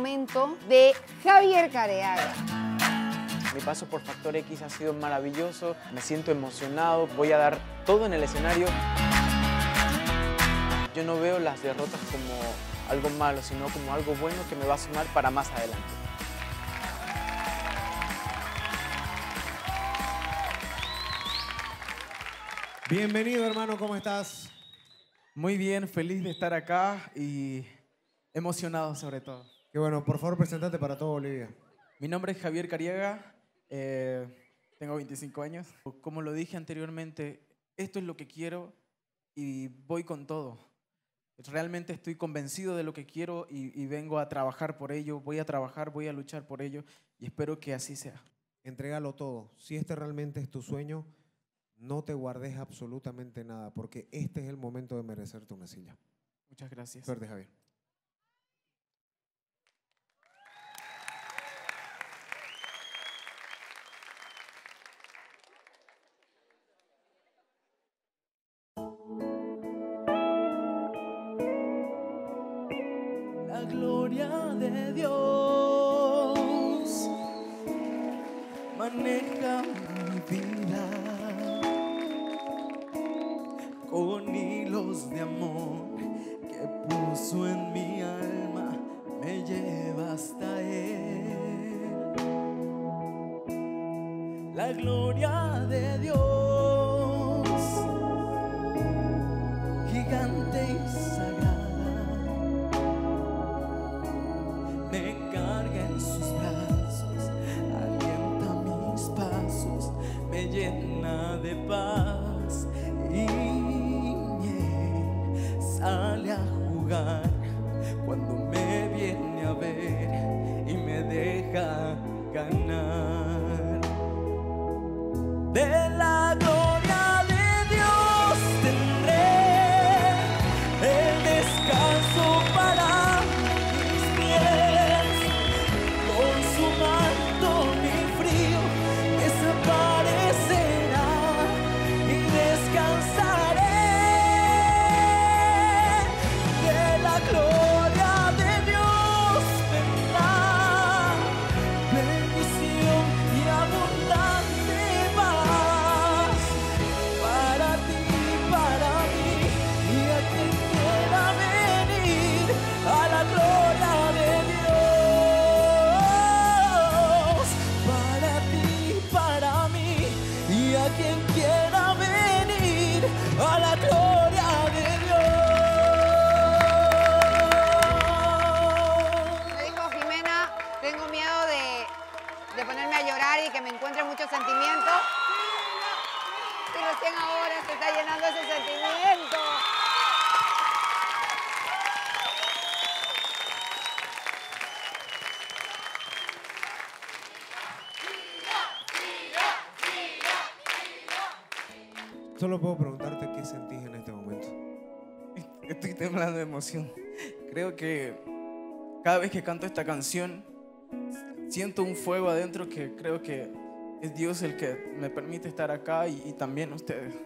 momento de Javier Careaga. Mi paso por Factor X ha sido maravilloso, me siento emocionado, voy a dar todo en el escenario. Yo no veo las derrotas como algo malo, sino como algo bueno que me va a sumar para más adelante. Bienvenido, hermano, ¿cómo estás? Muy bien, feliz de estar acá y emocionado sobre todo. Qué bueno, por favor, preséntate para todo Bolivia. Mi nombre es Javier Careaga, tengo 25 años. Como lo dije anteriormente, esto es lo que quiero y voy con todo. Realmente estoy convencido de lo que quiero y vengo a trabajar por ello, voy a trabajar, voy a luchar por ello y espero que así sea. Entrégalo todo. Si este realmente es tu sueño, no te guardes absolutamente nada, porque este es el momento de merecerte una silla. Muchas gracias. Suerte, Javier. La gloria de Dios maneja mi vida con hilos de amor que puso en mi alma, me lleva hasta Él. La gloria de Dios, gigante y sagrada, me carga en sus brazos, alienta mis pasos, me llena de paz y miel, sale a jugar cuando me viene a ver y me deja ganar. De la gloria de Dios tendré el descanso para mis pies, con su manto mi frío desaparecerá y descansaré. De la gloria de Dios vendrá bendición y abundante paz para ti, para mí y a quien quiera venir a la gloria de Dios. Para ti, para mí y a quien quiera venir a la gloria de Dios. Me dijo Jimena, tengo miedo de ponerme a llorar y que me encuentre muchos sentimientos. Y recién ahora se está llenando ese sentimiento. Solo puedo preguntarte qué sentís en este momento. Estoy temblando de emoción. Creo que cada vez que canto esta canción siento un fuego adentro que creo que es Dios el que me permite estar acá y también ustedes.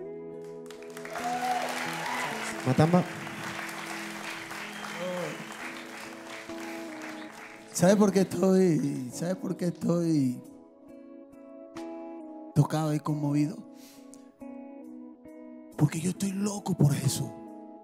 Matamba. ¿Sabes por qué estoy? ¿Sabes por qué estoy tocado y conmovido? Porque yo estoy loco por eso.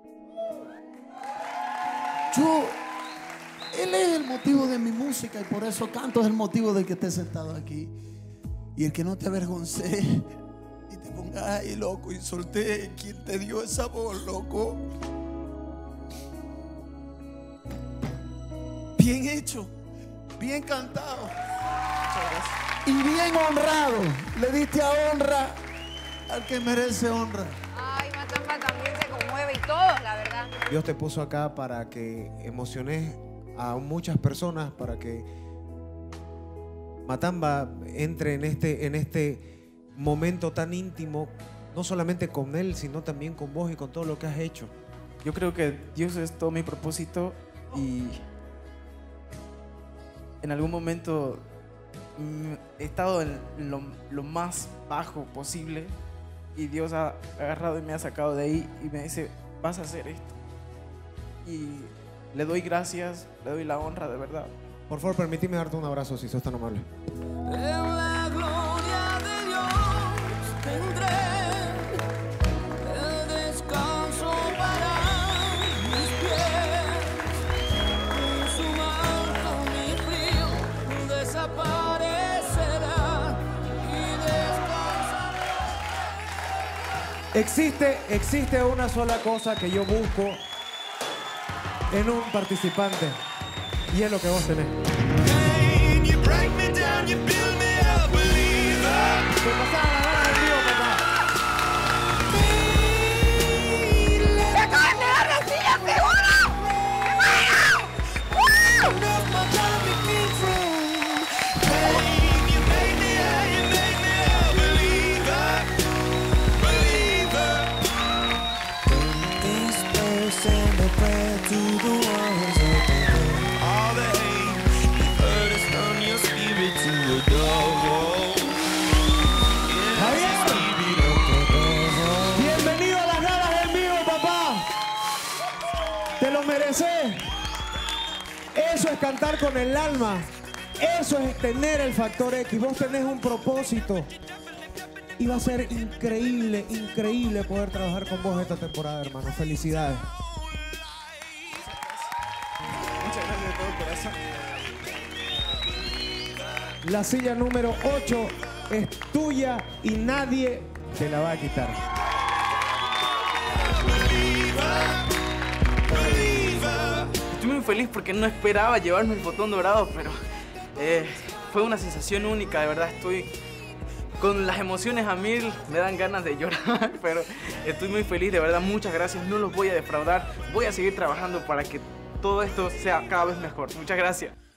Él es el motivo de mi música y por eso canto, es el motivo de que esté sentado aquí. Y el que no te avergoncé y te pongas ahí, loco, y solté quien te dio esa voz, loco. Bien hecho, bien cantado y bien honrado. Le diste a honra al que merece honra. Ay, Matamba también se conmueve y todo, la verdad. Dios te puso acá para que emociones a muchas personas, para que Matamba entre en este momento tan íntimo, no solamente con él, sino también con vos y con todo lo que has hecho. Yo creo que Dios es todo mi propósito y en algún momento he estado en lo más bajo posible y Dios ha agarrado y me ha sacado de ahí y me dice, vas a hacer esto. Y le doy gracias, le doy la honra, de verdad. Por favor, permíteme darte un abrazo si sos tan amable. En la gloria de Dios tendré el descanso para mis pies. En su manto mi frío desaparecerá y descansaré. Existe una sola cosa que yo busco en un participante y es lo que vos tenés. Te pasaba la gana del mío, papá. ¡Me acaban de dar la silla, seguro! Bienvenido a las galas del mío, papá. Te lo mereces. Eso es cantar con el alma. Eso es tener el factor X. Vos tenés un propósito. Y va a ser increíble, increíble poder trabajar con vos esta temporada, hermano. Felicidades. Muchas gracias de todo corazón. La silla número 8 es tuya y nadie te la va a quitar. Estoy muy feliz porque no esperaba llevarme el botón dorado, pero fue una sensación única, de verdad. Estoy con las emociones a mil, me dan ganas de llorar, pero estoy muy feliz, de verdad. Muchas gracias, no los voy a defraudar. Voy a seguir trabajando para que todo esto sea cada vez mejor. Muchas gracias.